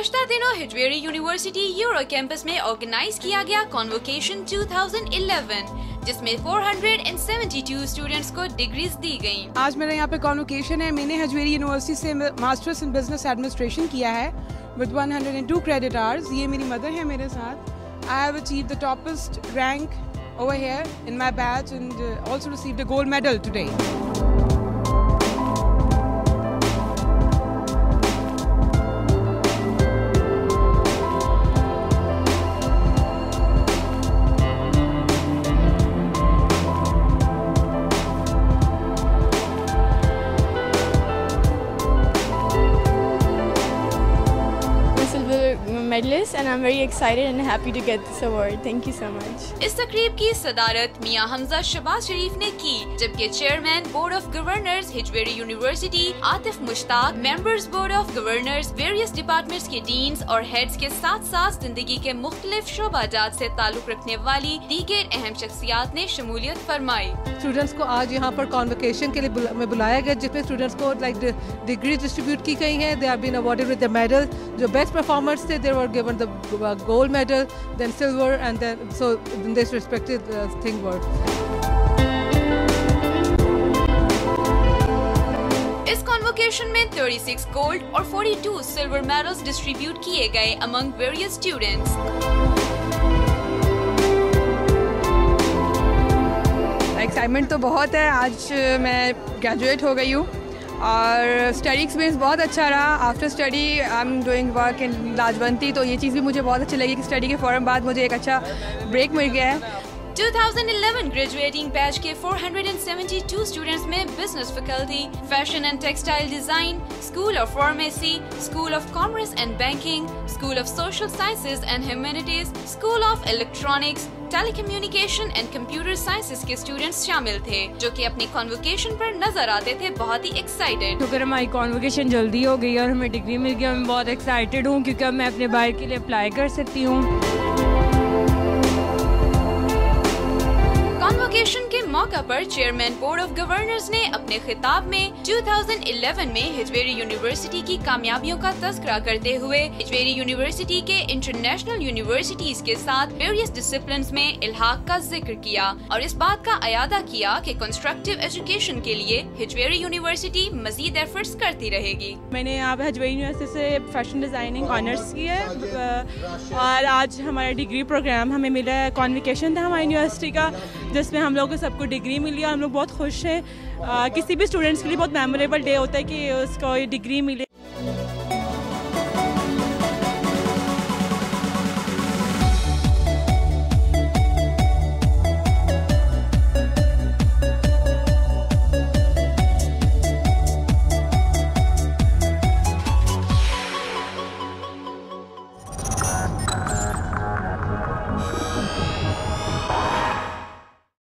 गुज़श्ता दिनों Hajvery University Euro campus में organise किया गया कॉन्वोकेशन 2011, जिसमें 472 स्टूडेंट्स को डिग्रीज दी गयी। आज मेरा यहाँ पे कॉन्वोकेशन है। मैंने हिजवेरी यूनिवर्सिटी से मास्टर्स इन बिजनेस एडमिनिस्ट्रेशन किया है विद 102 क्रेडिट आवर्स। ये मेरी मदर है मेरे साथ। I have achieved the toppest rank over here in my batch and also received a gold medal today. Medalist and I'm very excited and happy to get this award. Thank you so much. इस तकरीब की सदारत मियां हमजा शहबाज शरीफ ने की, जबकि chairman board of governors Hajvery University Atif Mushtaq, members board of governors, various departments के deans और heads के साथ साथ जिंदगी के मुख्तलिफ शोबाजात से ताल्लुक रखने वाली दीगर अहम शख्सियात ने शमूलियत फरमाई। स्टूडेंट्स को आज यहाँ पर कॉन्वोकेशन के लिए बुलाया गया, जिसमें स्टूडेंट्स को डिग्री डिस्ट्रीब्यूट की गई हैं। They are been awarded with the medal. जो बेस्ट परफॉर्मर्स थे they were given the gold medal, then silver, and then so in this respected thing were. इस कॉन्वोकेशन में 36 गोल्ड और 42 सिल्वर मेडल्स डिस्ट्रीब्यूट किए गए among various students. एक्साइटमेंट तो बहुत है। आज मैं ग्रेजुएट हो गई हूँ और स्टडी एक्सपीरियंस बहुत अच्छा रहा। After study I am doing work in Lajwanti, तो ये चीज़ भी मुझे बहुत अच्छी लगी कि स्टडी के फ़ौरन बाद मुझे एक अच्छा ब्रेक मिल गया है। 2011 ग्रेजुएटिंग बैच के 472 स्टूडेंट्स में business faculty, fashion and textile design, school of pharmacy, school of commerce and banking, school of social sciences and humanities, school of electronics, telecommunication and computer sciences के students शामिल थे, जो कि अपनी convocation पर नजर आते थे बहुत ही एक्साइटेड। अगर हमारी कॉन्वोकेशन जल्दी हो गई और हमें डिग्री मिल गई, मैं बहुत एक्साइटेड हूँ क्योंकि अब मैं अपने बाहर के लिए अप्लाई कर सकती हूँ। कॉन्वोकेशन के मौका पर चेयरमैन बोर्ड ऑफ गवर्नर्स ने अपने खिताब में 2011 में हिजवेरी यूनिवर्सिटी की कामयाबियों का तज़किरा करते हुए हिजवेरी यूनिवर्सिटी के इंटरनेशनल यूनिवर्सिटीज के साथ वेरियस डिसिप्लिन्स में इल्हाक का जिक्र किया और इस बात का अयादा किया कि कंस्ट्रक्टिव एजुकेशन के लिए हिजवेरी यूनिवर्सिटी मजीद एफर्ट्स करती रहेगी। मैंने यहाँ पे हिजवेरी यूनिवर्सिटी से फैशन डिज़ाइनिंग ऑनर्स की है और आज हमारा डिग्री प्रोग्राम हमें मिला है। कॉन्वोकेशन था हमारी यूनिवर्सिटी का, जिसमें हम लोगों को सबको डिग्री मिली और हम लोग बहुत खुश हैं। किसी भी स्टूडेंट्स के लिए बहुत मेमोरेबल डे होता है कि उसको ये डिग्री मिले।